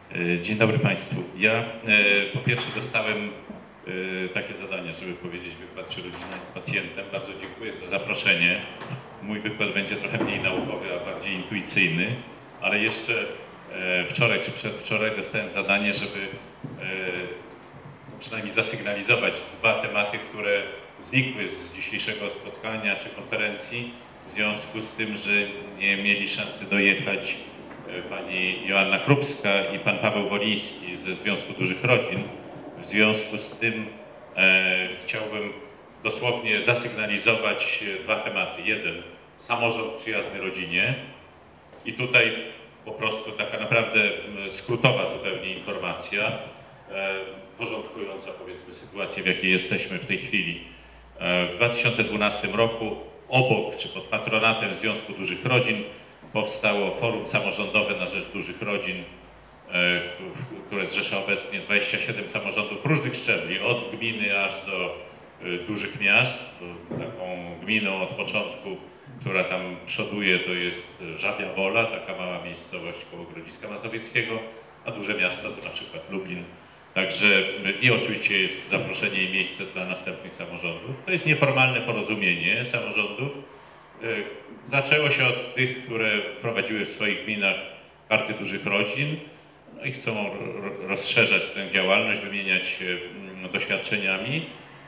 Dzień dobry Państwu. Ja po pierwsze dostałem takie zadanie, żeby powiedzieć wykład Czy rodzina jest pacjentem. Bardzo dziękuję za zaproszenie. Mój wykład będzie trochę mniej naukowy, a bardziej intuicyjny, ale jeszcze wczoraj czy przedwczoraj dostałem zadanie, żeby przynajmniej zasygnalizować dwa tematy, które znikły z dzisiejszego spotkania czy konferencji w związku z tym, że nie mieli szansy dojechać pani Joanna Krupska i pan Paweł Woliński ze Związku Dużych Rodzin. W związku z tym chciałbym dosłownie zasygnalizować dwa tematy. Jeden, samorząd przyjazny rodzinie i tutaj po prostu taka naprawdę skrótowa zupełnie informacja, porządkująca powiedzmy sytuację, w jakiej jesteśmy w tej chwili. W 2012 roku obok czy pod patronatem Związku Dużych Rodzin powstało Forum Samorządowe na Rzecz Dużych Rodzin, które zrzesza obecnie 27 samorządów różnych szczebli, od gminy aż do dużych miast. Taką gminą od początku, która tam przoduje, to jest Żabia Wola, taka mała miejscowość koło Grodziska Mazowieckiego, a duże miasta to na przykład Lublin. Także i oczywiście jest zaproszenie i miejsce dla następnych samorządów. To jest nieformalne porozumienie samorządów. Zaczęło się od tych, które wprowadziły w swoich gminach karty dużych rodzin, no i chcą rozszerzać tę działalność, wymieniać się doświadczeniami.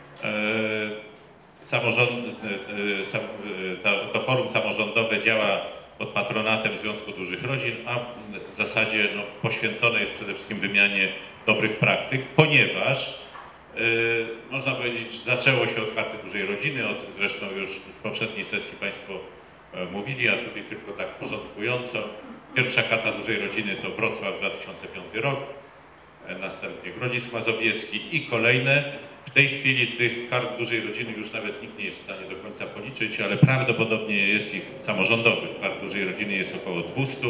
To forum samorządowe działa pod patronatem Związku Dużych Rodzin, a w zasadzie poświęcone jest przede wszystkim wymianie dobrych praktyk, ponieważ można powiedzieć, że zaczęło się od karty dużej rodziny, o tym zresztą już w poprzedniej sesji Państwo mówili, a tutaj tylko tak porządkująco. Pierwsza karta dużej rodziny to Wrocław 2005 rok, następnie Grodzisk Mazowiecki i kolejne. W tej chwili tych kart dużej rodziny już nawet nikt nie jest w stanie do końca policzyć, ale prawdopodobnie jest ich samorządowych. Kart dużej rodziny jest około 200.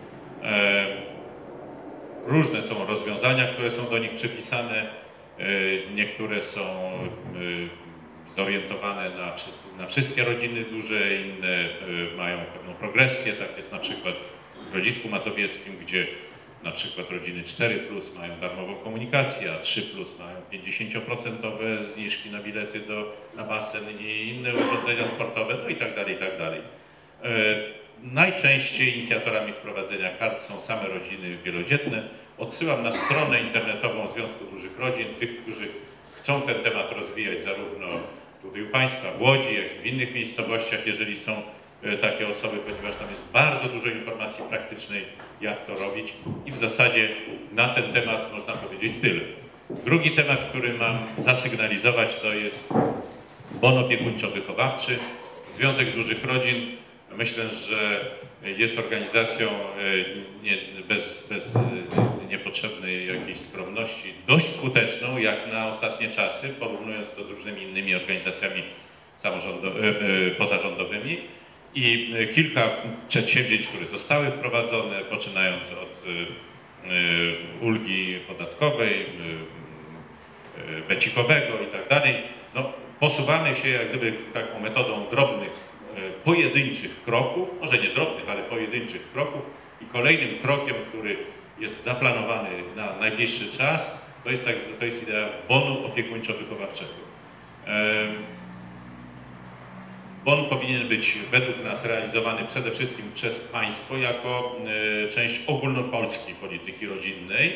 Różne są rozwiązania, które są do nich przypisane. Niektóre są zorientowane na wszystkie rodziny duże, inne mają pewną progresję. Tak jest na przykład w Grodzisku Mazowieckim, gdzie na przykład rodziny 4+ mają darmową komunikację, a 3+ mają 50% zniżki na bilety na basen i inne urządzenia sportowe, no i tak dalej, i tak dalej. Najczęściej inicjatorami wprowadzenia kart są same rodziny wielodzietne. Odsyłam na stronę internetową Związku Dużych Rodzin, tych, którzy chcą ten temat rozwijać zarówno tutaj u Państwa w Łodzi, jak i w innych miejscowościach, jeżeli są takie osoby, ponieważ tam jest bardzo dużo informacji praktycznej, jak to robić i w zasadzie na ten temat można powiedzieć tyle. Drugi temat, który mam zasygnalizować, to jest bon opiekuńczo-wychowawczy. Związek Dużych Rodzin, myślę, że jest organizacją bez niepotrzebnej jakiejś skromności dość skuteczną jak na ostatnie czasy, porównując to z różnymi innymi organizacjami pozarządowymi. I kilka przedsięwzięć, które zostały wprowadzone, poczynając od ulgi podatkowej, becikowego i tak dalej. No, posuwamy się jak gdyby taką metodą drobnych, pojedynczych kroków, może nie drobnych, ale pojedynczych kroków i kolejnym krokiem, który jest zaplanowany na najbliższy czas, to jest idea bonu opiekuńczo-wychowawczego. Bon powinien być według nas realizowany przede wszystkim przez państwo jako część ogólnopolskiej polityki rodzinnej.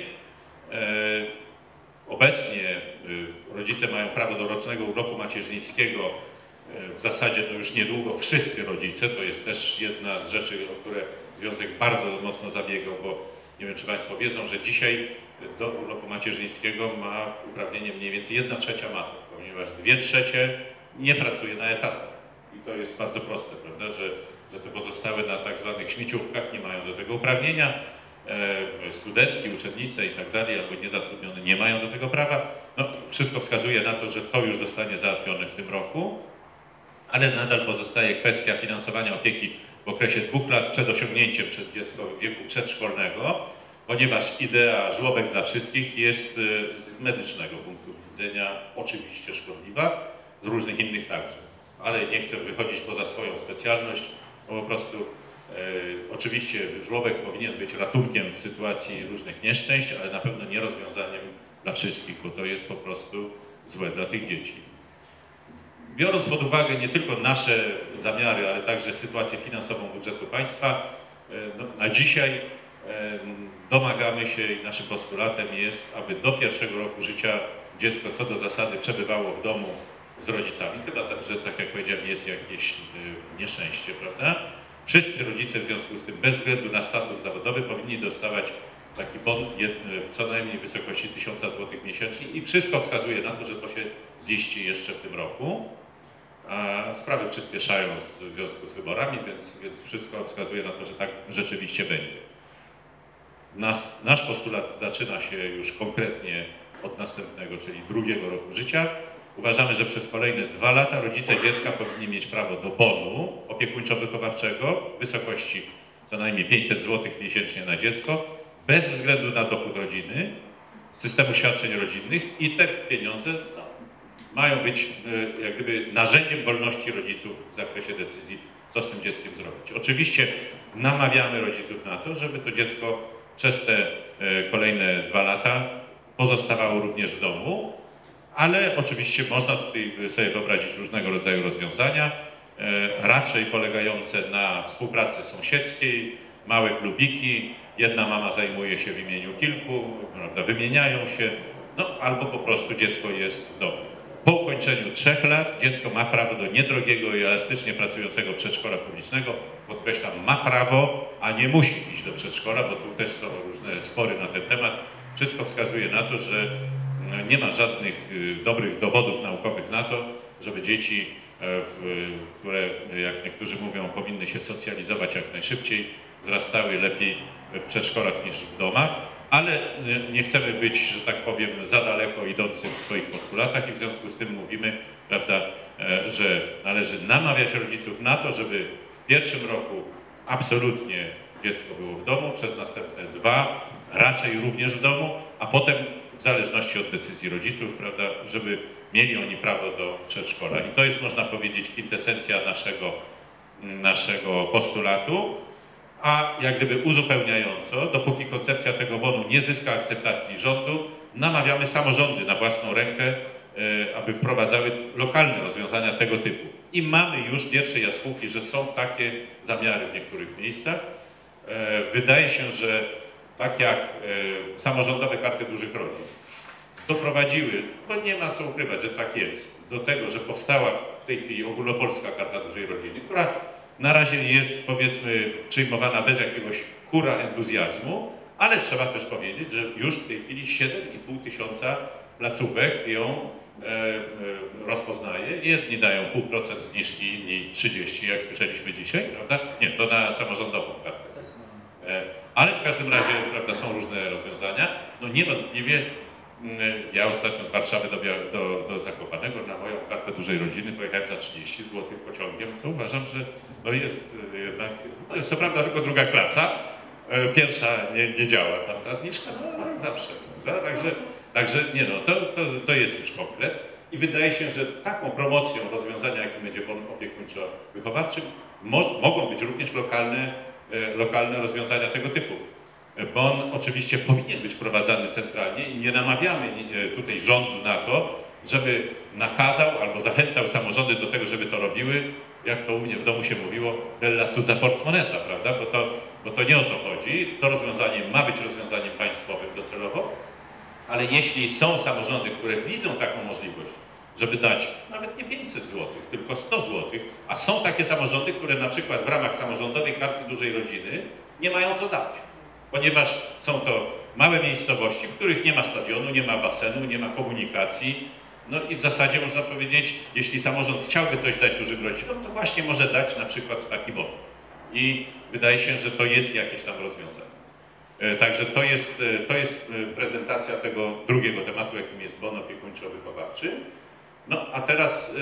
Obecnie rodzice mają prawo do rocznego urlopu macierzyńskiego. W zasadzie to już niedługo wszyscy rodzice, to jest też jedna z rzeczy, o które Związek bardzo mocno zabiegał, bo nie wiem, czy Państwo wiedzą, że dzisiaj do urlopu macierzyńskiego ma uprawnienie mniej więcej 1/3 matek, ponieważ 2/3 nie pracuje na etatach. I to jest bardzo proste, prawda, że te pozostałe na tak zwanych śmieciówkach nie mają do tego uprawnienia. Studentki, uczennice i tak dalej, albo niezatrudnione nie mają do tego prawa. No, wszystko wskazuje na to, że to już zostanie załatwione w tym roku, ale nadal pozostaje kwestia finansowania opieki w okresie 2 lat przed osiągnięciem przez dziecko wieku przedszkolnego, ponieważ idea żłobek dla wszystkich jest z medycznego punktu widzenia oczywiście szkodliwa, z różnych innych także. Ale nie chcę wychodzić poza swoją specjalność, bo po prostu Oczywiście żłobek powinien być ratunkiem w sytuacji różnych nieszczęść, ale na pewno nie rozwiązaniem dla wszystkich, bo to jest po prostu złe dla tych dzieci. Biorąc pod uwagę nie tylko nasze zamiary, ale także sytuację finansową budżetu państwa, na dzisiaj domagamy się i naszym postulatem jest, aby do 1. roku życia dziecko co do zasady przebywało w domu z rodzicami. Chyba tak, że tak jak powiedziałem, jest jakieś nieszczęście, prawda? Wszyscy rodzice w związku z tym, bez względu na status zawodowy, powinni dostawać taki bon co najmniej w wysokości 1000 zł miesięcznie i wszystko wskazuje na to, że to się ziści jeszcze w tym roku. A sprawy przyspieszają w związku z wyborami, więc wszystko wskazuje na to, że tak rzeczywiście będzie. Nasz postulat zaczyna się już konkretnie od następnego, czyli 2. roku życia. Uważamy, że przez kolejne 2 lata rodzice dziecka powinni mieć prawo do bonu opiekuńczo-wychowawczego w wysokości co najmniej 500 zł miesięcznie na dziecko, bez względu na dochód rodziny, systemu świadczeń rodzinnych i te pieniądze mają być jak gdyby narzędziem wolności rodziców w zakresie decyzji, co z tym dzieckiem zrobić. Oczywiście namawiamy rodziców na to, żeby to dziecko przez te kolejne 2 lata pozostawało również w domu, ale oczywiście można tutaj sobie wyobrazić różnego rodzaju rozwiązania, raczej polegające na współpracy sąsiedzkiej, małe klubiki, jedna mama zajmuje się w imieniu kilku, prawda, wymieniają się, albo po prostu dziecko jest w domu. Po ukończeniu 3 lat dziecko ma prawo do niedrogiego i elastycznie pracującego przedszkola publicznego. Podkreślam, ma prawo, a nie musi iść do przedszkola, bo tu też są różne spory na ten temat. Wszystko wskazuje na to, że nie ma żadnych dobrych dowodów naukowych na to, żeby dzieci, które, jak niektórzy mówią, powinny się socjalizować jak najszybciej, wzrastały lepiej w przedszkolach niż w domach. Ale nie chcemy być, że tak powiem, za daleko idącym w swoich postulatach i w związku z tym mówimy, prawda, że należy namawiać rodziców na to, żeby w 1. roku absolutnie dziecko było w domu, przez następne 2 raczej również w domu, a potem w zależności od decyzji rodziców, prawda, żeby mieli oni prawo do przedszkola. I to jest, można powiedzieć, kwintesencja naszego postulatu. A jak gdyby uzupełniająco, dopóki koncepcja tego bonu nie zyska akceptacji rządu, namawiamy samorządy na własną rękę, aby wprowadzały lokalne rozwiązania tego typu. I mamy już pierwsze jaskółki, że są takie zamiary w niektórych miejscach. Wydaje się, że tak jak samorządowe karty dużych rodzin doprowadziły, bo nie ma co ukrywać, że tak jest, do tego, że powstała w tej chwili ogólnopolska karta dużej rodziny, która na razie jest, powiedzmy, przyjmowana bez jakiegoś hura entuzjazmu, ale trzeba też powiedzieć, że już w tej chwili 7,5 tysiąca placówek ją rozpoznaje. Jedni dają 0,5% zniżki, inni 30%, jak słyszeliśmy dzisiaj, prawda? Nie, to na samorządową kartę. Ale w każdym razie, prawda, są różne rozwiązania. No niewątpliwie ja ostatnio z Warszawy do Zakopanego na moją kartę dużej rodziny pojechałem za 30 zł pociągiem, co uważam, że to jest jednak, co prawda tylko 2. klasa, pierwsza nie działa tam ta zniżka, ale zawsze, prawda? Także nie no, to jest już konkret i wydaje się, że taką promocją rozwiązania, jakim będzie bon opiekuńczo-wychowawczy, mogą być również lokalne rozwiązania tego typu. Bon oczywiście powinien być wprowadzany centralnie i nie namawiamy tutaj rządu na to, żeby nakazał albo zachęcał samorządy do tego, żeby to robiły, jak to u mnie w domu się mówiło, della cudza portmoneta, prawda? Bo to nie o to chodzi. To rozwiązanie ma być rozwiązaniem państwowym docelowo, ale jeśli są samorządy, które widzą taką możliwość, żeby dać nawet nie 500 zł, tylko 100 zł, a są takie samorządy, które na przykład w ramach samorządowej karty dużej rodziny nie mają co dać, ponieważ są to małe miejscowości, w których nie ma stadionu, nie ma basenu, nie ma komunikacji. No i w zasadzie można powiedzieć, jeśli samorząd chciałby coś dać dużym rodzinom, to właśnie może dać na przykład taki bon. I wydaje się, że to jest jakieś tam rozwiązanie. Także to jest prezentacja tego drugiego tematu, jakim jest bon opiekuńczo-wychowawczy. No a teraz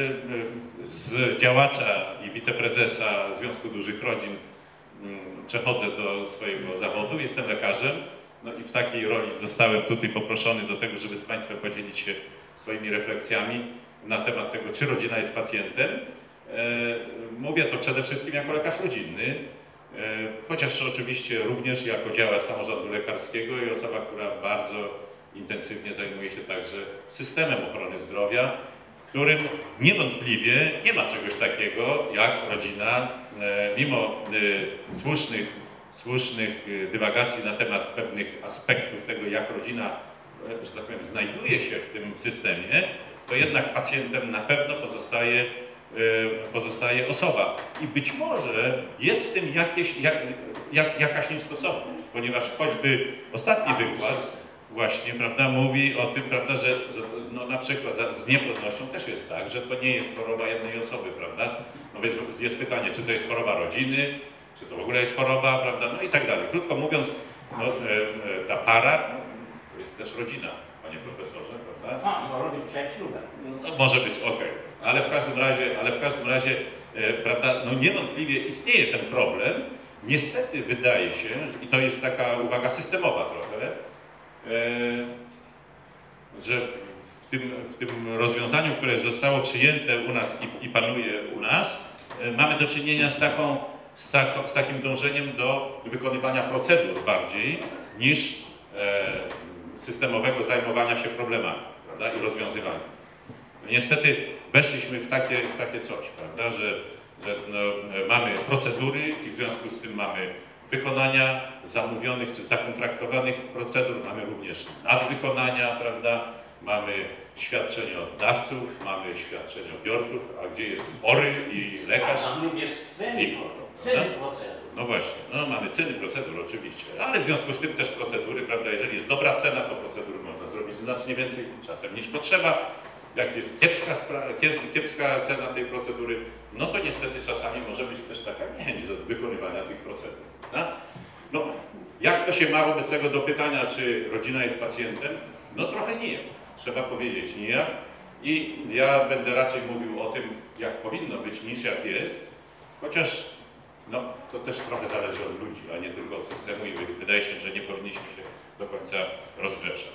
z działacza i wiceprezesa Związku Dużych Rodzin przechodzę do swojego zawodu. Jestem lekarzem, no i w takiej roli zostałem tutaj poproszony do tego, żeby z Państwem podzielić się swoimi refleksjami na temat tego, czy rodzina jest pacjentem. Mówię to przede wszystkim jako lekarz rodzinny. Chociaż oczywiście również jako działacz samorządu lekarskiego i osoba, która bardzo intensywnie zajmuje się także systemem ochrony zdrowia, w którym niewątpliwie nie ma czegoś takiego jak rodzina, mimo słusznych dywagacji na temat pewnych aspektów tego, jak rodzina, że tak powiem, znajduje się w tym systemie, to jednak pacjentem na pewno pozostaje osoba. I być może jest w tym jakaś niestosowność, ponieważ choćby ostatni wykład właśnie, prawda, mówi o tym, prawda, że no, na przykład z niepłodnością też jest tak, że to nie jest choroba jednej osoby, prawda? No więc jest pytanie, czy to jest choroba rodziny, czy to w ogóle jest choroba, prawda, no i tak dalej. Krótko mówiąc, no, ta para to jest też rodzina, panie profesorze, prawda? No, robić przed ślubem. No, może być, okej. Ale w każdym razie, prawda, no niewątpliwie istnieje ten problem. Niestety wydaje się, i to jest taka uwaga systemowa trochę, że w tym rozwiązaniu, które zostało przyjęte u nas i panuje u nas, mamy do czynienia z takim dążeniem do wykonywania procedur bardziej niż systemowego zajmowania się problemami, prawda, i rozwiązywania. Niestety weszliśmy w takie coś, prawda, że no, mamy procedury i w związku z tym mamy wykonania zamówionych czy zakontraktowanych procedur, mamy również nadwykonania, prawda, mamy świadczeniodawców, mamy świadczeniobiorców, a gdzie jest chory i lekarz. Tam również ceny procedur. No właśnie, no mamy ceny procedur oczywiście, ale w związku z tym też procedury, prawda, jeżeli jest dobra cena, to procedur można zrobić znacznie więcej czasem niż potrzeba. Jak jest kiepska cena tej procedury, no to niestety czasami może być też taka niechęć do wykonywania tych procedur. Prawda? No, jak to się ma wobec tego do pytania, czy rodzina jest pacjentem? No trochę nijak, trzeba powiedzieć nijak. I ja będę raczej mówił o tym, jak powinno być, niż jak jest, chociaż no, to też trochę zależy od ludzi, a nie tylko od systemu i wydaje się, że nie powinniśmy się do końca rozgrzeszać.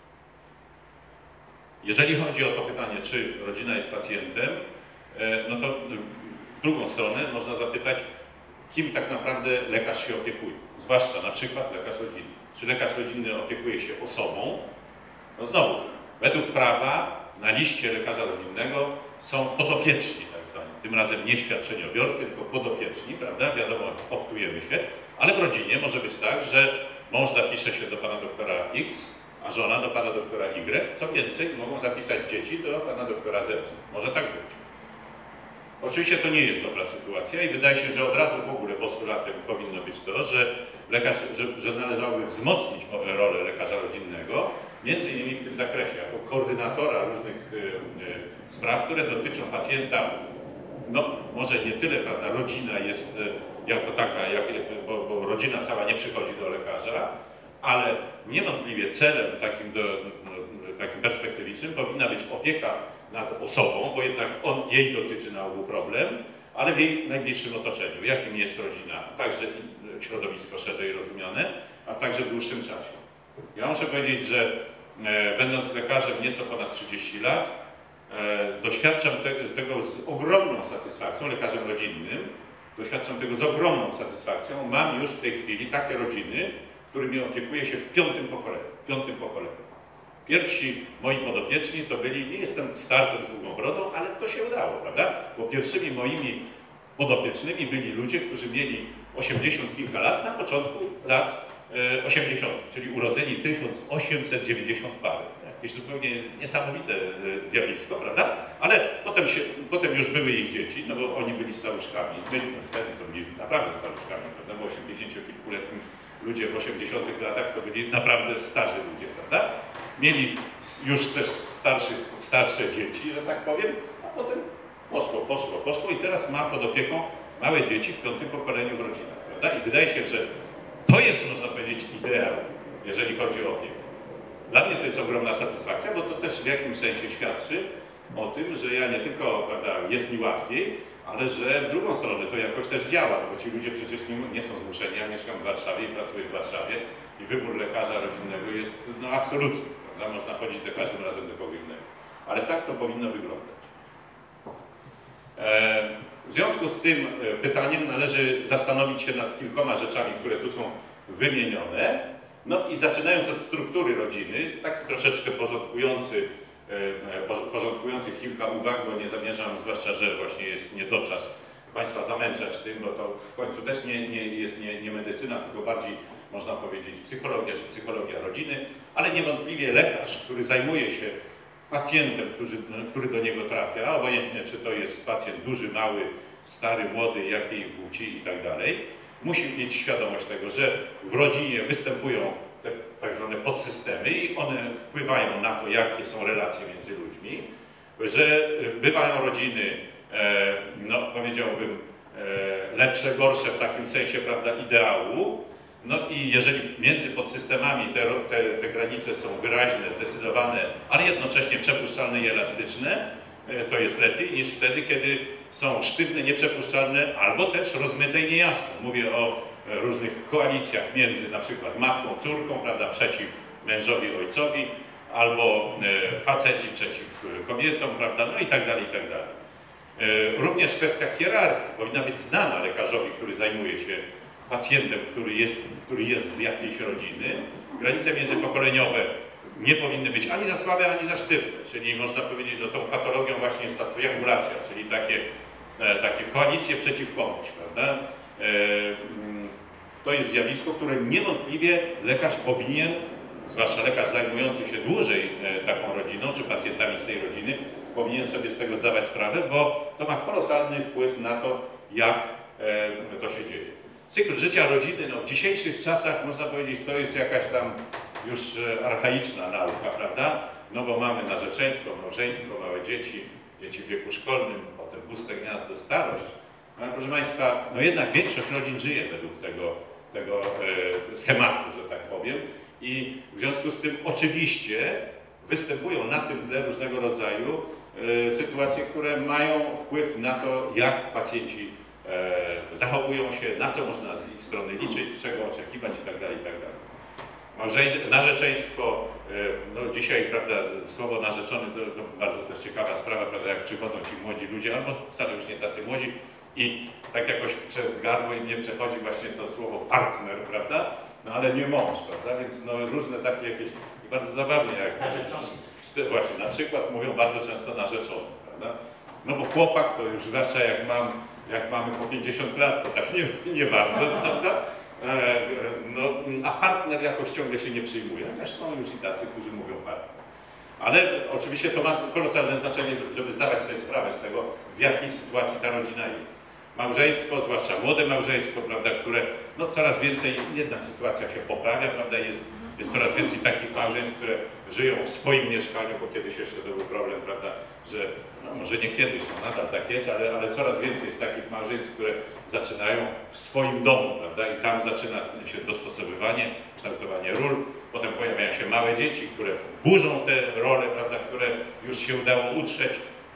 Jeżeli chodzi o to pytanie, czy rodzina jest pacjentem, no to w drugą stronę można zapytać, kim tak naprawdę lekarz się opiekuje. Zwłaszcza na przykład lekarz rodzinny. Czy lekarz rodzinny opiekuje się osobą? No znowu, według prawa na liście lekarza rodzinnego są podopieczni, tak zwani. Tym razem nie świadczeniobiorcy, tylko podopieczni, prawda? Wiadomo, optujemy się, ale w rodzinie może być tak, że mąż zapisze się do pana doktora X, a żona do pana doktora Y. Co więcej, mogą zapisać dzieci do pana doktora Z. Może tak być. Oczywiście to nie jest dobra sytuacja i wydaje się, że od razu w ogóle postulatem powinno być to, że że należałoby wzmocnić rolę lekarza rodzinnego, między innymi w tym zakresie, jako koordynatora różnych spraw, które dotyczą pacjenta. No może nie tyle, prawda, rodzina jest jako taka, bo rodzina cała nie przychodzi do lekarza, ale niewątpliwie celem takim perspektywicznym powinna być opieka nad osobą, bo jednak jej dotyczy na ogół problem, ale w jej najbliższym otoczeniu, jakim jest rodzina, także środowisko szerzej rozumiane, a także w dłuższym czasie. Ja muszę powiedzieć, że będąc lekarzem nieco ponad 30 lat, doświadczam tego z ogromną satysfakcją, lekarzem rodzinnym, doświadczam tego z ogromną satysfakcją. Mam już w tej chwili takie rodziny, którymi opiekuję się w piątym pokoleniu. Pierwsi moi podopieczni to byli, nie jestem starcem z długą brodą, ale to się udało, prawda? Bo pierwszymi moimi podopiecznymi byli ludzie, którzy mieli 80 kilka lat na początku lat 80, czyli urodzeni 1890 pary. Jakieś zupełnie niesamowite zjawisko, prawda? Ale potem już były ich dzieci, no bo oni byli staruszkami. Wtedy to byli naprawdę staruszkami, prawda? Bo 80-kilkuletni ludzie w 80 latach to byli naprawdę starzy ludzie, prawda? Mieli już też starsze dzieci, że tak powiem, a potem poszło i teraz ma pod opieką małe dzieci w piątym pokoleniu w rodzinach, prawda? I wydaje się, że to jest, można powiedzieć, ideał, jeżeli chodzi o opiekę. Dla mnie to jest ogromna satysfakcja, bo to też w jakimś sensie świadczy o tym, że ja nie tylko, prawda, jest mi łatwiej, ale że w drugą stronę to jakoś też działa, bo ci ludzie przecież nie są zmuszeni. Ja mieszkam w Warszawie i pracuję w Warszawie i wybór lekarza rodzinnego jest no, absolutny, prawda? Można chodzić za każdym razem do kogo innego. Ale tak to powinno wyglądać. W związku z tym pytaniem należy zastanowić się nad kilkoma rzeczami, które tu są wymienione. No i zaczynając od struktury rodziny, tak troszeczkę porządkujących kilka uwag, bo nie zamierzam, zwłaszcza, że właśnie jest niedoczas Państwa zamęczać tym, bo to w końcu też nie medycyna, tylko bardziej można powiedzieć psychologia czy psychologia rodziny, ale niewątpliwie lekarz, który zajmuje się pacjentem, który do niego trafia, obojętnie czy to jest pacjent duży, mały, stary, młody, jakiej płci i tak dalej, musi mieć świadomość tego, że w rodzinie występują te tak zwane podsystemy i one wpływają na to, jakie są relacje między ludźmi, że bywają rodziny, no powiedziałbym, lepsze, gorsze w takim sensie, prawda, ideału. No i jeżeli między podsystemami te granice są wyraźne, zdecydowane, ale jednocześnie przepuszczalne i elastyczne, to jest lepiej niż wtedy, kiedy są sztywne, nieprzepuszczalne albo też rozmyte i niejasne. Mówię o różnych koalicjach między na przykład matką, córką, prawda, przeciw mężowi, ojcowi, albo faceci przeciw kobietom, prawda, no i tak dalej, i tak dalej. Również kwestia hierarchii powinna być znana lekarzowi, który zajmuje się pacjentem, który jest z jakiejś rodziny. Granice międzypokoleniowe nie powinny być ani za słabe, ani za sztywne, czyli można powiedzieć, że tą patologią właśnie jest ta triangulacja, czyli takie koalicje przeciw komuś, prawda? To jest zjawisko, które niewątpliwie lekarz powinien, zwłaszcza lekarz zajmujący się dłużej taką rodziną, czy pacjentami z tej rodziny, powinien sobie z tego zdawać sprawę, bo to ma kolosalny wpływ na to, jak to się dzieje. Cykl życia rodziny, no w dzisiejszych czasach można powiedzieć, to jest jakaś tam już archaiczna nauka, prawda? No bo mamy narzeczeństwo, małżeństwo, małe dzieci, dzieci w wieku szkolnym, potem puste gniazdo, starość. Ale proszę Państwa, no jednak większość rodzin żyje według tego schematu, że tak powiem. I w związku z tym oczywiście występują na tym tle różnego rodzaju sytuacje, które mają wpływ na to, jak pacjenci zachowują się, na co można z ich strony liczyć, czego oczekiwać itd. Narzeczeństwo, no dzisiaj, prawda, słowo narzeczony to bardzo też ciekawa sprawa, prawda, jak przychodzą ci młodzi ludzie, albo wcale już nie tacy młodzi i tak jakoś przez gardło im nie przechodzi właśnie to słowo partner, prawda, no ale nie mąż, prawda, więc no różne takie jakieś, bardzo zabawnie jak Narzeczony. Właśnie, na przykład mówią bardzo często narzeczony, prawda, no bo chłopak to już zwłaszcza jak mamy po 50 lat, to tak nie bardzo, prawda? No, a partner jakoś ciągle się nie przyjmuje. Chociaż są już i tacy, którzy mówią partner. Ale oczywiście to ma kolosalne znaczenie, żeby zdawać sobie sprawę z tego, w jakiej sytuacji ta rodzina jest. Małżeństwo, zwłaszcza młode małżeństwo, prawda, które no, coraz więcej, jednak sytuacja się poprawia, prawda, jest coraz więcej takich małżeństw, które żyją w swoim mieszkaniu, bo kiedyś jeszcze to był problem, prawda, że no, może nie kiedyś, no nadal tak jest, ale coraz więcej jest takich małżeństw, które zaczynają w swoim domu, prawda, i tam zaczyna się dostosowywanie, kształtowanie ról, potem pojawiają się małe dzieci, które burzą te role, prawda, które już się udało utrzeć,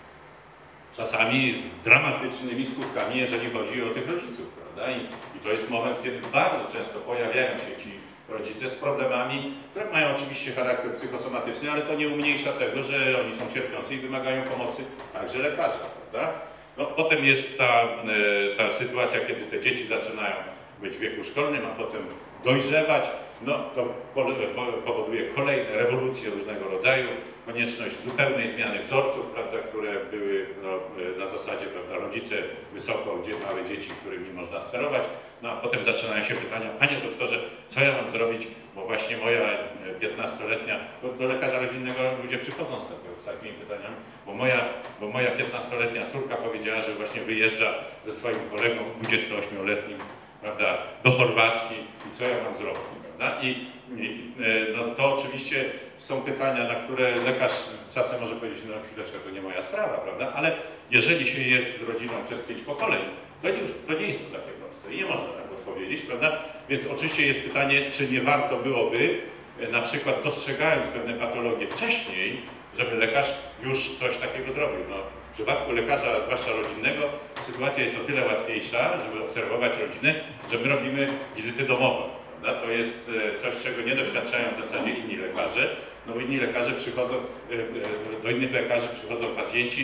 czasami z dramatycznymi skutkami, jeżeli chodzi o tych rodziców, prawda, i to jest moment, kiedy bardzo często pojawiają się ci rodzice z problemami, które mają oczywiście charakter psychosomatyczny, ale to nie umniejsza tego, że oni są cierpiący i wymagają pomocy także lekarza, prawda? No, potem jest ta sytuacja, kiedy te dzieci zaczynają być w wieku szkolnym, a potem dojrzewać, no to powoduje kolejne rewolucje różnego rodzaju, konieczność zupełnej zmiany wzorców, prawda, które były no, na zasadzie, prawda, rodzice wysoko, gdzie małe dzieci, którymi można sterować, no a potem zaczynają się pytania, panie doktorze, co ja mam zrobić, bo właśnie moja 15-letnia, do lekarza rodzinnego ludzie przychodzą z takimi pytaniami, bo moja 15-letnia córka powiedziała, że właśnie wyjeżdża ze swoim kolegą 28-letnim, prawda, do Chorwacji i co ja mam zrobić, prawda? No, to oczywiście są pytania, na które lekarz czasem może powiedzieć, no chwileczkę, to nie moja sprawa, prawda? Ale jeżeli się jest z rodziną przez 5 pokoleń, to nie jest to takie proste i nie można tak odpowiedzieć, prawda? Więc oczywiście jest pytanie, czy nie warto byłoby, na przykład dostrzegając pewne patologie wcześniej, żeby lekarz już coś takiego zrobił. No, w przypadku lekarza, zwłaszcza rodzinnego, sytuacja jest o tyle łatwiejsza, żeby obserwować rodzinę, że my robimy wizyty domowe. Prawda? To jest coś, czego nie doświadczają w zasadzie inni lekarze, no bo inni lekarze przychodzą, do innych lekarzy przychodzą pacjenci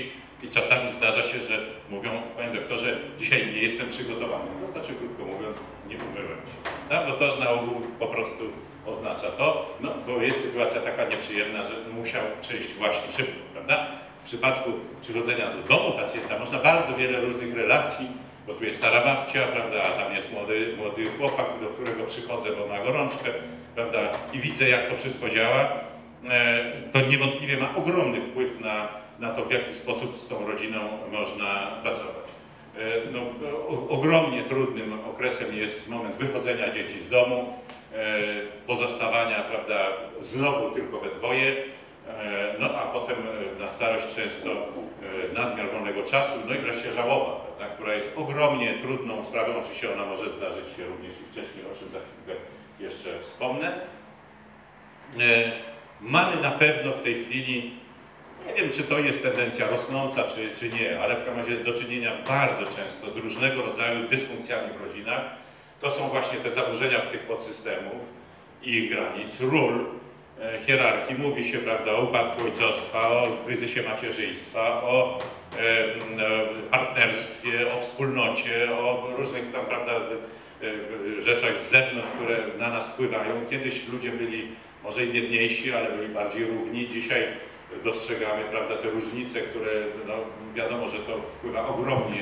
I czasami zdarza się, że mówią, panie doktorze, dzisiaj nie jestem przygotowany. To znaczy, krótko mówiąc, nie umyłem się. Tak? Bo to na ogół po prostu oznacza to, no, bo jest sytuacja taka nieprzyjemna, że musiał przyjść właśnie szybko, prawda? W przypadku przychodzenia do domu pacjenta można bardzo wiele różnych relacji, bo tu jest stara babcia, prawda, a tam jest młody chłopak, do którego przychodzę, bo ma gorączkę, prawda, i widzę, jak to wszystko działa. To niewątpliwie ma ogromny wpływ na to, w jaki sposób z tą rodziną można pracować. No, ogromnie trudnym okresem jest moment wychodzenia dzieci z domu, pozostawania, prawda, znowu tylko we dwoje, no a potem na starość często nadmiar wolnego czasu, no i wreszcie żałoba, prawda, która jest ogromnie trudną sprawą. Oczywiście ona może zdarzyć się również i wcześniej, o czym za chwilkę jeszcze wspomnę. Mamy na pewno w tej chwili, nie wiem, czy to jest tendencja rosnąca, czy nie, ale w każdym razie do czynienia bardzo często z różnego rodzaju dysfunkcjami w rodzinach. To są właśnie te zaburzenia tych podsystemów i ich granic, ról, hierarchii. Mówi się, prawda, o upadku ojcostwa, o kryzysie macierzyństwa, o partnerstwie, o wspólnocie, o różnych tam, prawda, rzeczach z zewnątrz, które na nas wpływają. Kiedyś ludzie byli może i biedniejsi, ale byli bardziej równi. Dzisiaj dostrzegamy, prawda, te różnice, które, no, wiadomo, że to wpływa ogromnie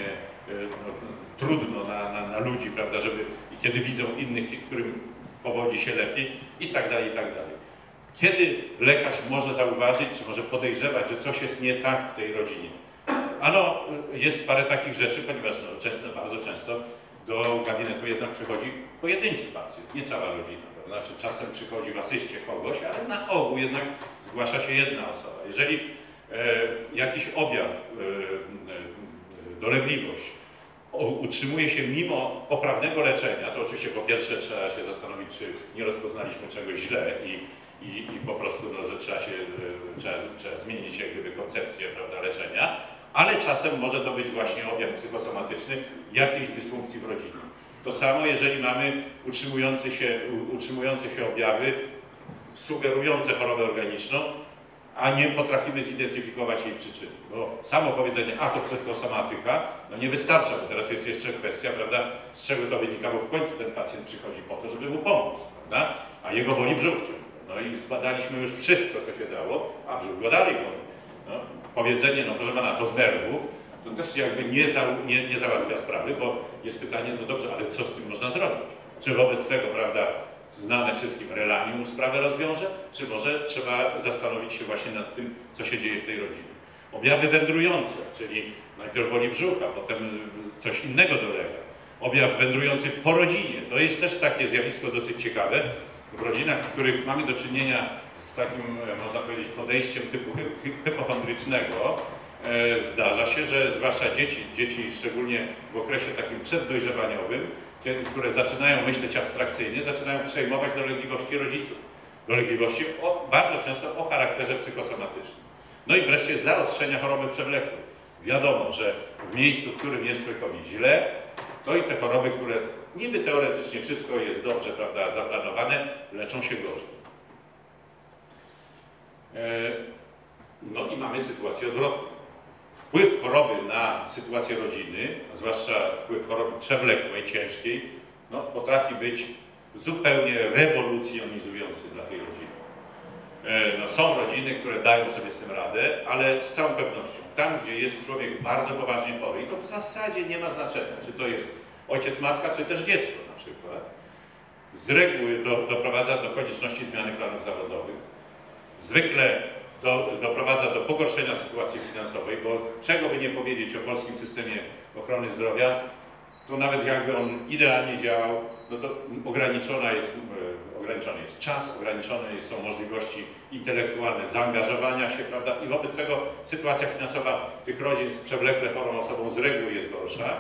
trudno na ludzi, prawda, żeby kiedy widzą innych, którym powodzi się lepiej i tak dalej, i tak dalej. Kiedy lekarz może zauważyć, czy może podejrzewać, że coś jest nie tak w tej rodzinie? Ano, jest parę takich rzeczy, ponieważ no, bardzo często do gabinetu jednak przychodzi pojedynczy pacjent, nie cała rodzina. Znaczy czasem przychodzi w asyście kogoś, ale na ogół jednak zgłasza się jedna osoba. Jeżeli jakiś objaw, dolegliwość utrzymuje się mimo poprawnego leczenia, to oczywiście po pierwsze trzeba się zastanowić, czy nie rozpoznaliśmy czegoś źle i po prostu, no, że trzeba zmienić jak gdyby koncepcję, prawda, leczenia, ale czasem może to być właśnie objaw psychosomatyczny jakiejś dysfunkcji w rodzinie. To samo, jeżeli mamy utrzymujące się objawy sugerujące chorobę organiczną, a nie potrafimy zidentyfikować jej przyczyny. Bo samo powiedzenie, a to psychosomatyka, no nie wystarcza, bo teraz jest jeszcze kwestia, prawda, z czego to wynika, bo w końcu ten pacjent przychodzi po to, żeby mu pomóc, prawda, a jego boli brzuch ciągle. No i zbadaliśmy już wszystko, co się dało, a brzuch go dalej boli. No, powiedzenie, no proszę pana, to z nerwów, to też jakby nie załatwia sprawy, bo jest pytanie, no dobrze, ale co z tym można zrobić? Czy wobec tego, prawda, znane wszystkim relanium sprawę rozwiąże, czy może trzeba zastanowić się właśnie nad tym, co się dzieje w tej rodzinie. Objawy wędrujące, czyli najpierw boli brzuch, a potem coś innego dolega. Objaw wędrujący po rodzinie, to jest też takie zjawisko dosyć ciekawe. W rodzinach, w których mamy do czynienia z takim, można powiedzieć, podejściem typu hypochondrycznego, zdarza się, że zwłaszcza dzieci szczególnie w okresie takim przeddojrzewaniowym, które zaczynają myśleć abstrakcyjnie, zaczynają przejmować dolegliwości rodziców. Dolegliwości bardzo często o charakterze psychosomatycznym. No i wreszcie zaostrzenia choroby przewlekłej. Wiadomo, że w miejscu, w którym jest człowiekowi źle, to i te choroby, które niby teoretycznie wszystko jest dobrze, prawda, zaplanowane, leczą się gorzej. No i mamy sytuację odwrotną. Wpływ choroby na sytuację rodziny, a zwłaszcza wpływ choroby przewlekłej, ciężkiej, no, potrafi być zupełnie rewolucjonizujący dla tej rodziny. No, są rodziny, które dają sobie z tym radę, ale z całą pewnością tam, gdzie jest człowiek bardzo poważnie chory, i to w zasadzie nie ma znaczenia, czy to jest ojciec, matka, czy też dziecko na przykład, z reguły doprowadza do konieczności zmiany planów zawodowych. Zwykle doprowadza do pogorszenia sytuacji finansowej, bo czego by nie powiedzieć o polskim systemie ochrony zdrowia, to nawet jakby on idealnie działał, no to ograniczony jest czas, ograniczone są możliwości intelektualne zaangażowania się, prawda, i wobec tego sytuacja finansowa tych rodzin z przewlekle chorą osobą z reguły jest gorsza.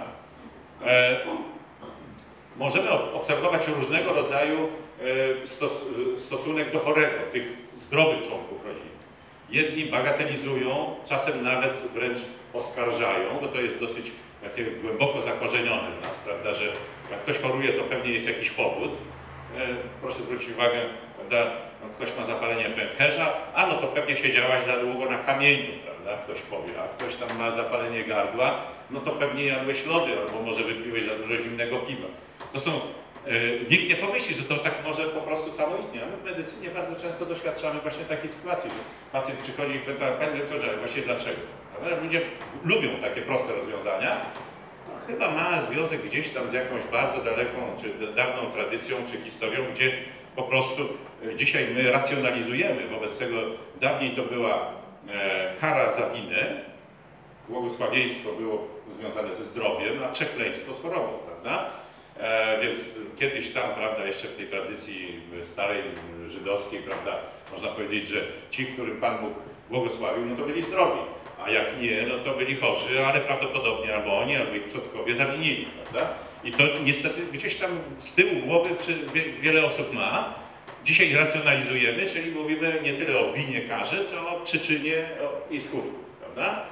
Możemy obserwować różnego rodzaju stosunek do chorego, tych zdrowych członków rodziny. Jedni bagatelizują, czasem nawet wręcz oskarżają, bo to jest dosyć takie głęboko zakorzenione w nas, prawda, że jak ktoś choruje, to pewnie jest jakiś powód. Proszę zwrócić uwagę, prawda, no, ktoś ma zapalenie pęcherza, a no to pewnie siedziałaś za długo na kamieniu, prawda. ktoś powie, a ktoś tam ma zapalenie gardła, no to pewnie jadłeś lody, albo może wypiłeś za dużo zimnego piwa. To są, nikt nie pomyśli, że to tak może po prostu samoistnie, a my w medycynie bardzo często doświadczamy właśnie takiej sytuacji, że pacjent przychodzi i pyta, panie doktorze, właśnie dlaczego? Ale ludzie lubią takie proste rozwiązania. To chyba ma związek gdzieś tam z jakąś bardzo daleką, czy dawną tradycją, czy historią, gdzie po prostu dzisiaj my racjonalizujemy. Wobec tego dawniej to była kara za winę, błogosławieństwo było związane ze zdrowiem, a przekleństwo z chorobą, prawda? Więc kiedyś tam, prawda, jeszcze w tej tradycji starej żydowskiej, prawda, można powiedzieć, że ci, którym Pan Bóg błogosławił, no to byli zdrowi, a jak nie, no to byli chorzy, ale prawdopodobnie albo oni, albo ich przodkowie zawinili, prawda? I to niestety gdzieś tam z tyłu głowy wiele osób ma. Dzisiaj racjonalizujemy, czyli mówimy nie tyle o winie karze, co o przyczynie i skutku, prawda?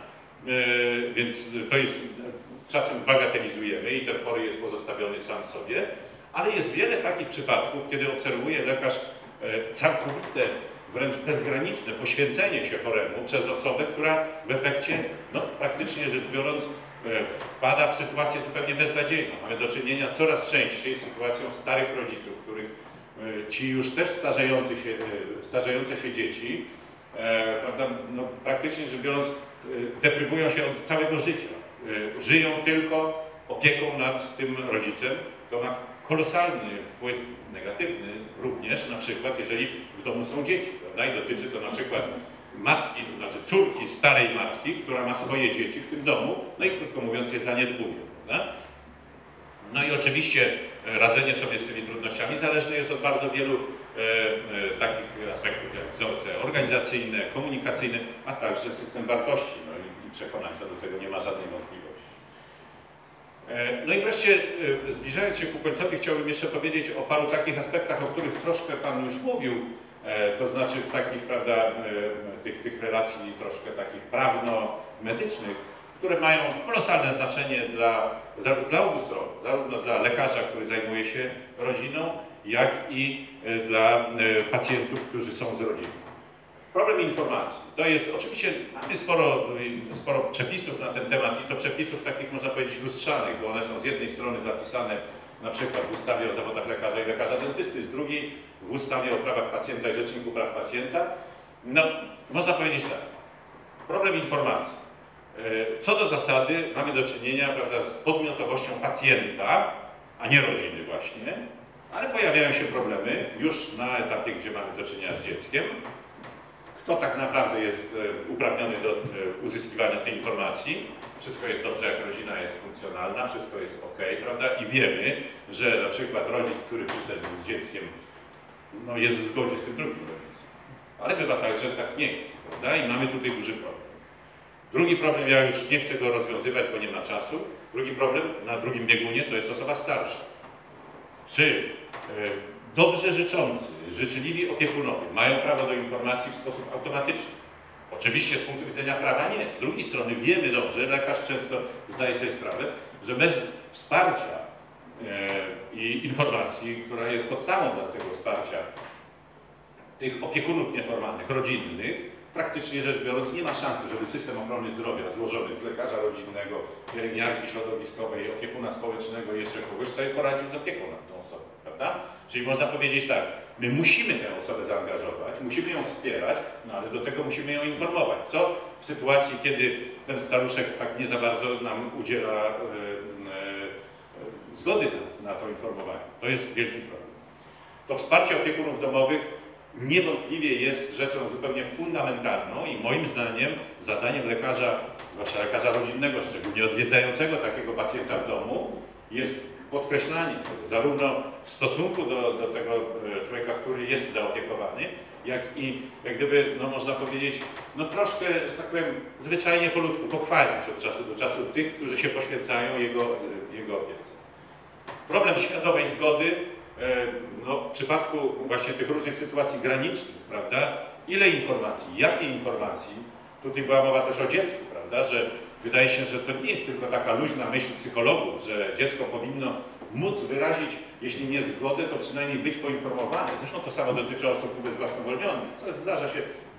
Więc to jest, czasem bagatelizujemy i ten chory jest pozostawiony sam sobie, ale jest wiele takich przypadków, kiedy obserwuje lekarz całkowite, wręcz bezgraniczne poświęcenie się choremu przez osobę, która w efekcie, no praktycznie rzecz biorąc, wpada w sytuację zupełnie beznadziejną. Mamy do czynienia coraz częściej z sytuacją starych rodziców, których ci już też starzejące się dzieci, prawda, no, praktycznie rzecz biorąc, deprywują się od całego życia. Żyją tylko opieką nad tym rodzicem. To ma kolosalny wpływ negatywny również, na przykład jeżeli w domu są dzieci, prawda? I dotyczy to na przykład matki, to znaczy córki starej matki, która ma swoje dzieci w tym domu, no i krótko mówiąc je zaniedbuje, prawda? No i oczywiście radzenie sobie z tymi trudnościami zależne jest od bardzo wielu takich aspektów, jak wzorce organizacyjne, komunikacyjne, a także system wartości, no i przekonań, co do tego nie ma żadnej wątpliwości. No i wreszcie, zbliżając się ku końcowi, chciałbym jeszcze powiedzieć o paru takich aspektach, o których troszkę Pan już mówił, to znaczy w takich, prawda, tych relacji troszkę takich prawno-medycznych, które mają kolosalne znaczenie dla obu stron, zarówno dla lekarza, który zajmuje się rodziną, jak i dla pacjentów, którzy są z rodziną. Problem informacji. To jest, oczywiście mamy sporo przepisów na ten temat i to przepisów takich, można powiedzieć, lustrzalnych, bo one są z jednej strony zapisane na przykład w ustawie o zawodach lekarza i lekarza dentysty, z drugiej w ustawie o prawach pacjenta i Rzeczniku Praw Pacjenta. No, można powiedzieć tak, problem informacji. Co do zasady mamy do czynienia, prawda, z podmiotowością pacjenta, a nie rodziny właśnie, ale pojawiają się problemy już na etapie, gdzie mamy do czynienia z dzieckiem. Kto tak naprawdę jest uprawniony do uzyskiwania tej informacji? Wszystko jest dobrze, jak rodzina jest funkcjonalna, wszystko jest ok, prawda? I wiemy, że na przykład rodzic, który przyszedł z dzieckiem, no jest w zgodzie z tym drugim rodzicem. Ale bywa tak, że tak nie jest, prawda? I mamy tutaj duży problem. Drugi problem, ja już nie chcę go rozwiązywać, bo nie ma czasu. Drugi problem na drugim biegunie to jest osoba starsza. Czy dobrze życzący, życzliwi opiekunowie mają prawo do informacji w sposób automatyczny? Oczywiście z punktu widzenia prawa nie. Z drugiej strony wiemy dobrze, lekarz często zdaje sobie sprawę, że bez wsparcia i informacji, która jest podstawą dla tego wsparcia tych opiekunów nieformalnych, rodzinnych, praktycznie rzecz biorąc nie ma szansy, żeby system ochrony zdrowia złożony z lekarza rodzinnego, pielęgniarki środowiskowej, opiekuna społecznego i jeszcze kogoś sobie poradził z opieką nad tą osobą, prawda? Czyli można powiedzieć tak, my musimy tę osobę zaangażować, musimy ją wspierać, no ale do tego musimy ją informować. Co w sytuacji, kiedy ten staruszek tak nie za bardzo nam udziela zgody na to informowanie? To jest wielki problem. To wsparcie opiekunów domowych niewątpliwie jest rzeczą zupełnie fundamentalną i moim zdaniem zadaniem lekarza, zwłaszcza lekarza rodzinnego, szczególnie odwiedzającego takiego pacjenta w domu, jest podkreślanie tego, zarówno w stosunku do tego człowieka, który jest zaopiekowany, jak i, jak gdyby, no można powiedzieć, no troszkę, że tak powiem, zwyczajnie po ludzku pochwalić od czasu do czasu tych, którzy się poświęcają jego opiece. Problem świadomej zgody, no, w przypadku właśnie tych różnych sytuacji granicznych, prawda, ile informacji, jakie informacji, tutaj była mowa też o dziecku, prawda, że wydaje się, że to nie jest tylko taka luźna myśl psychologów, że dziecko powinno móc wyrazić, jeśli nie zgodę, to przynajmniej być poinformowane. Zresztą to samo dotyczy osób ubezwłasnowolnionych. To zdarza się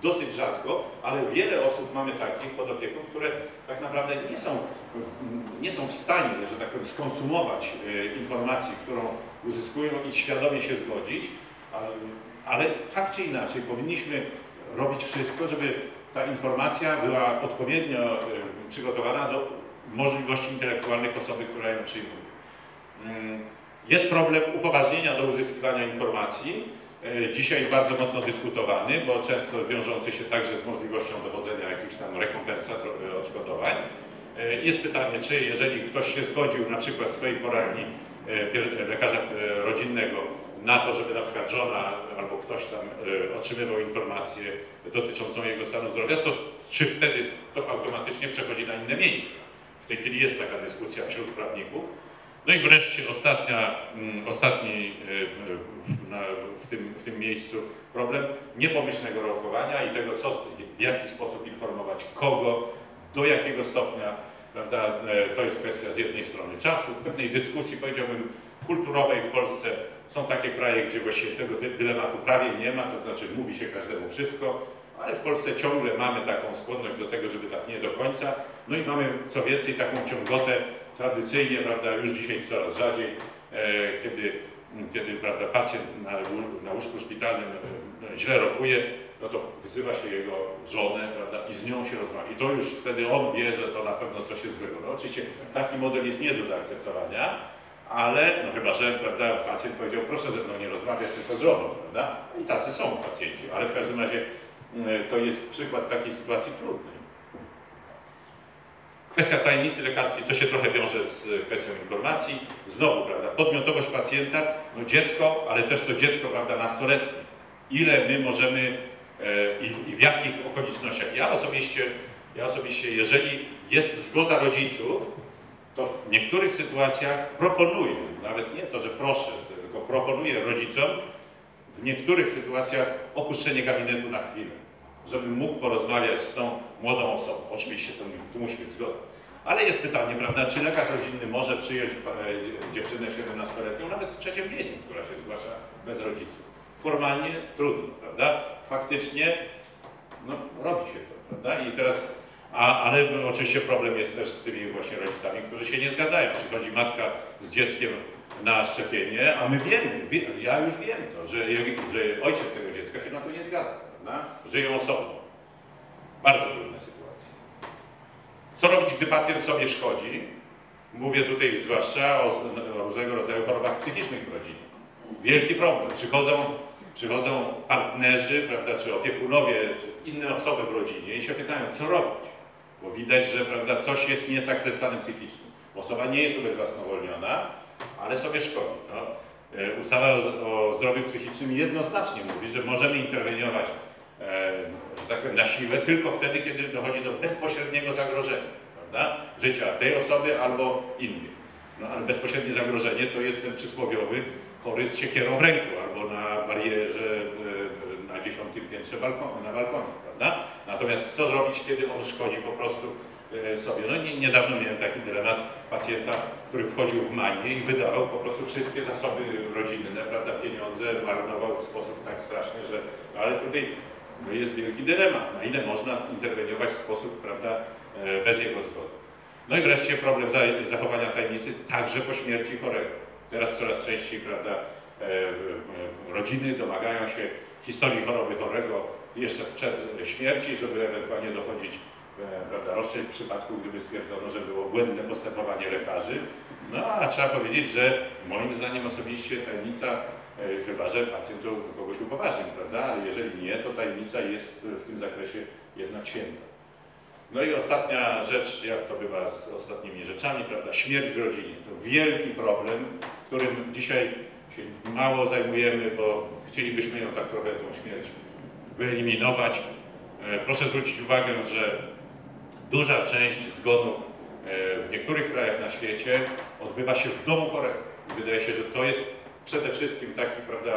dosyć rzadko, ale wiele osób mamy takich pod opieką, które tak naprawdę nie są w stanie, że tak powiem, skonsumować informacji, którą uzyskują i świadomie się zgodzić, ale tak czy inaczej powinniśmy robić wszystko, żeby ta informacja była odpowiednio przygotowana do możliwości intelektualnych osoby, która ją przyjmuje. Jest problem upoważnienia do uzyskiwania informacji, dzisiaj bardzo mocno dyskutowany, bo często wiążący się także z możliwością dochodzenia jakichś tam rekompensat, odszkodowań. Jest pytanie, czy jeżeli ktoś się zgodził na przykład w swojej poradni lekarza rodzinnego na to, żeby na przykład żona albo ktoś tam otrzymywał informację dotyczącą jego stanu zdrowia, to czy wtedy to automatycznie przechodzi na inne miejsca? W tej chwili jest taka dyskusja wśród prawników. No i wreszcie ostatni w tym miejscu problem niepomyślnego rokowania i tego, w jaki sposób informować kogo, do jakiego stopnia, prawda, to jest kwestia z jednej strony czasu, pewnej dyskusji, powiedziałbym, kulturowej w Polsce. Są takie kraje, gdzie właściwie tego dylematu prawie nie ma, to znaczy mówi się każdemu wszystko, ale w Polsce ciągle mamy taką skłonność do tego, żeby tak nie do końca. No i mamy co więcej taką ciągotę tradycyjnie, prawda, już dzisiaj coraz rzadziej, kiedy prawda, pacjent na łóżku szpitalnym źle rokuje, no to wzywa się jego żonę, prawda, i z nią się rozmawia. I to już wtedy on wie, że to na pewno coś jest złego. No oczywiście taki model jest nie do zaakceptowania, ale no chyba, że prawda, pacjent powiedział, proszę ze mną nie rozmawiać, tylko z żoną, prawda? I tacy są pacjenci, ale w każdym razie to jest przykład takiej sytuacji trudnej. Kwestia tajemnicy lekarskiej, co się trochę wiąże z kwestią informacji. Znowu, prawda, podmiotowość pacjenta, no dziecko, ale też to dziecko, prawda, nastoletnie. Ile my możemy i w jakich okolicznościach. Ja osobiście, jeżeli jest zgoda rodziców, to w niektórych sytuacjach proponuję, nawet nie to, że proszę, tylko proponuję rodzicom w niektórych sytuacjach opuszczenie gabinetu na chwilę, żeby mógł porozmawiać z tą młodą osobą. Oczywiście tu musi być zgoda. Ale jest pytanie, prawda, czy lekarz rodzinny może przyjąć dziewczynę 17-letnią, nawet z przeziębieniem, która się zgłasza bez rodziców. Formalnie trudno, prawda? Faktycznie no, robi się to, prawda? I teraz, ale oczywiście problem jest też z tymi właśnie rodzicami, którzy się nie zgadzają. Przychodzi matka z dzieckiem na szczepienie, a my wiemy, ja już wiem to, że ojciec tego dziecka się na to nie zgadza, prawda? Żyją osobno. Bardzo trudne sytuacje. Co robić, gdy pacjent sobie szkodzi? Mówię tutaj zwłaszcza o różnego rodzaju chorobach psychicznych w rodzinie. Wielki problem. Przychodzą partnerzy, prawda, czy opiekunowie, czy inne osoby w rodzinie i się pytają, co robić? Bo widać, że prawda, coś jest nie tak ze stanem psychicznym. Osoba nie jest ubezwłasnowolniona, ale sobie szkodzi. No. Ustawa o zdrowiu psychicznym jednoznacznie mówi, że możemy interweniować że tak powiem, na siłę tylko wtedy, kiedy dochodzi do bezpośredniego zagrożenia, prawda, życia tej osoby albo innych. No, ale bezpośrednie zagrożenie to jest ten przysłowiowy chory z siekierą w ręku albo na barierze na 10. piętrze na balkonie, prawda? Natomiast co zrobić, kiedy on szkodzi po prostu sobie? No niedawno miałem taki dylemat pacjenta, który wchodził w manię i wydawał po prostu wszystkie zasoby rodzinne, prawda, pieniądze, marnował w sposób tak straszny, że ale tutaj jest wielki dylemat, na ile można interweniować w sposób, prawda, bez jego zgody. No i wreszcie problem zachowania tajemnicy także po śmierci chorego. Teraz coraz częściej, prawda, rodziny domagają się historii choroby chorego jeszcze sprzed śmierci, żeby ewentualnie dochodzić, prawda, roszczeń w przypadku, gdyby stwierdzono, że było błędne postępowanie lekarzy. No a trzeba powiedzieć, że moim zdaniem osobiście tajemnica, chyba że pacjent to kogoś upoważnił, prawda, ale jeżeli nie, to tajemnica jest w tym zakresie jednak święta. No i ostatnia rzecz, jak to bywa z ostatnimi rzeczami, prawda, śmierć w rodzinie. To wielki problem, którym dzisiaj się mało zajmujemy, bo chcielibyśmy ją tak trochę tą śmierć wyeliminować. Proszę zwrócić uwagę, że duża część zgonów w niektórych krajach na świecie odbywa się w domu chorego. Wydaje się, że to jest przede wszystkim taki, prawda,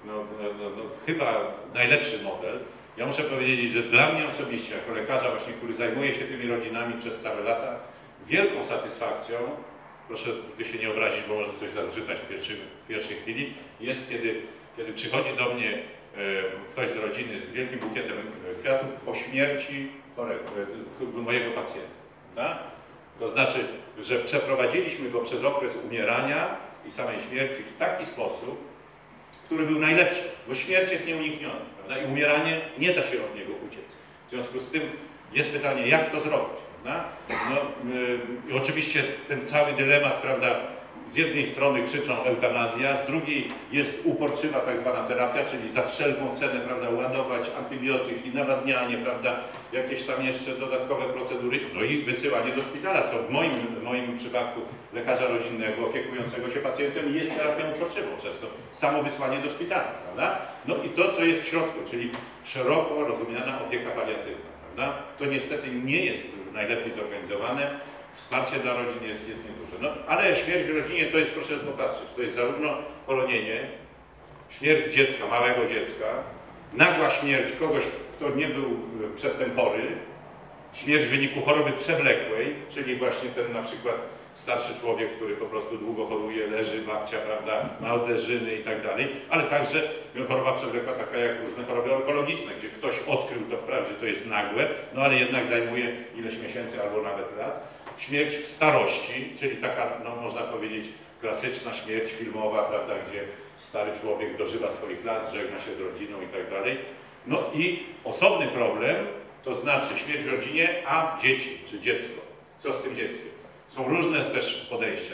chyba najlepszy model. Ja muszę powiedzieć, że dla mnie osobiście, jako lekarza właśnie, który zajmuje się tymi rodzinami przez całe lata, wielką satysfakcją, proszę tutaj się nie obrazić, bo może coś zazgrzytać w pierwszej chwili, jest kiedy przychodzi do mnie ktoś z rodziny z wielkim bukietem kwiatów po śmierci mojego pacjenta. Prawda? To znaczy, że przeprowadziliśmy go przez okres umierania i samej śmierci w taki sposób, który był najlepszy, bo śmierć jest nieunikniona, prawda? I umieranie nie da się od niego uciec. W związku z tym jest pytanie, jak to zrobić, prawda? No, i oczywiście ten cały dylemat, prawda, z jednej strony krzyczą eutanazja, z drugiej jest uporczywa tak zwana terapia, czyli za wszelką cenę, prawda, ładować antybiotyki, nawadnianie, prawda, jakieś tam jeszcze dodatkowe procedury, no i wysyłanie do szpitala, co w moim przypadku lekarza rodzinnego opiekującego się pacjentem jest terapią uporczywą często, samo wysłanie do szpitala, prawda? No i to, co jest w środku, czyli szeroko rozumiana opieka paliatywna, prawda? To niestety nie jest najlepiej zorganizowane. Wsparcie dla rodzin jest nieduże. No, ale śmierć w rodzinie to jest, proszę popatrzeć, to jest zarówno polonienie, śmierć dziecka, małego dziecka, nagła śmierć kogoś, kto nie był przedtem chory, śmierć w wyniku choroby przewlekłej, czyli właśnie ten na przykład starszy człowiek, który po prostu długo choruje, leży, babcia, prawda, ma odleżyny i tak dalej, ale także choroba przewlekła taka jak różne choroby onkologiczne, gdzie ktoś odkrył to wprawdzie, to jest nagłe, no ale jednak zajmuje ileś miesięcy albo nawet lat. Śmierć w starości, czyli taka, no można powiedzieć, klasyczna śmierć filmowa, prawda, gdzie stary człowiek dożywa swoich lat, żegna się z rodziną i tak dalej. No i osobny problem, to znaczy śmierć w rodzinie, a dzieci, czy dziecko. Co z tym dzieckiem? Są różne też podejścia.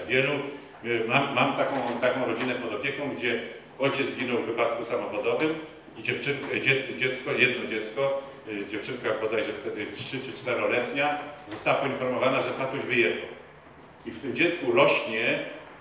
Mam taką rodzinę pod opieką, gdzie ojciec zginął w wypadku samochodowym i jedno dziecko, dziewczynka bodajże wtedy 3 czy 4-letnia, została poinformowana, że tatuś wyjechał. I w tym dziecku rośnie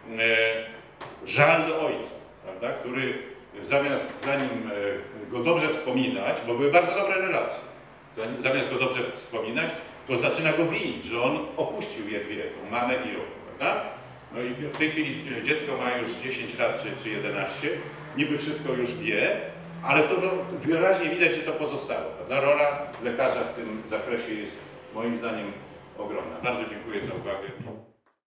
żal do ojca, prawda, który zanim go dobrze wspominać, bo były bardzo dobre relacje, zamiast go dobrze wspominać, to zaczyna go winić, że on opuścił je dwie, tą mamę i ją, prawda? No i w tej chwili dziecko ma już 10 lat czy 11, niby wszystko już wie, ale to wyraźnie widać, że to pozostało, prawda? Rola lekarza w tym zakresie jest moim zdaniem ogromna. Bardzo dziękuję za uwagę.